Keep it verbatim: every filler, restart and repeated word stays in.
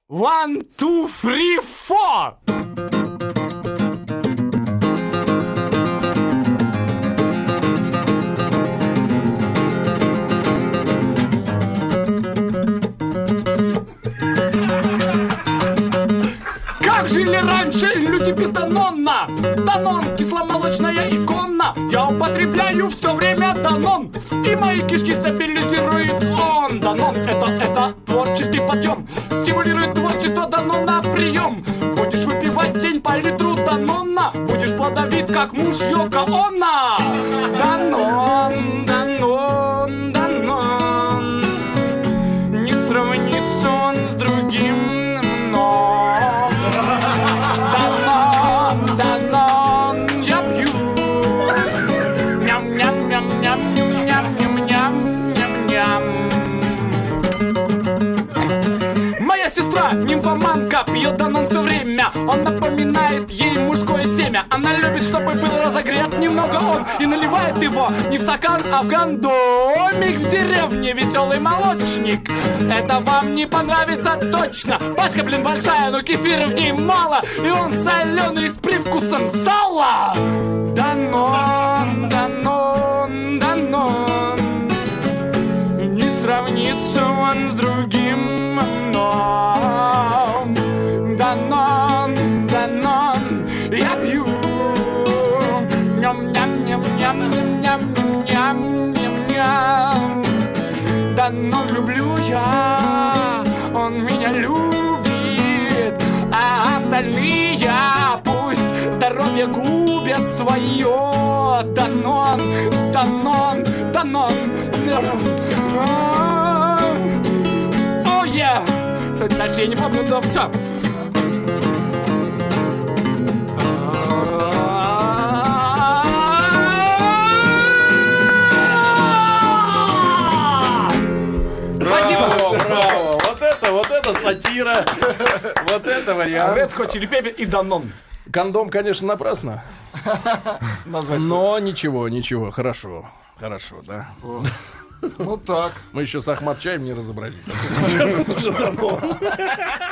One, two, three, four. Как жили раньше люди без Данона? Данон, кисломолочная икона. Я употребляю все время Данон, и мои кишки стабилизирует он. Данон, это, это творческий подъем, стимулирует творчество Данона прием. Будешь выпивать день по литру Данона, будешь плодовит, как муж Йоко Оно. Данон, Данон, Данон, не сравнится он с другим, но Данон, Данон, я пью. Ням-ням-ням-ням-ням-ням-ням-ням. Моя сестра, нимфоманка, пьет Данон все время. Он напоминает ей мужское семя. Она любит, чтобы был разогрет немного он, и наливает его не в стакан, а в гандомик в деревне. Веселый молочник, это вам не понравится точно. Пачка, блин, большая, но кефира в ней мало, и он соленый с привкусом сала. Данон, Данон, Данон, не сравнится он с другим, но Данон, Данон, я пью. Ням-ням-ням-ням-ням-ням-ням-ням. Данон люблю я, он меня любит, а остальные пусть здоровье губят свое. Данон, Данон, Данон. О, е! Кстати, дальше я не помню, но все. Браво, браво. Вот это, вот это сатира. Вот это вариант. Red Hot Chili Peppers и Данон. Кондом, конечно, напрасно. Но ничего, ничего, хорошо. Хорошо, да. Ну так. Мы еще с Ахмад Чаем не разобрались.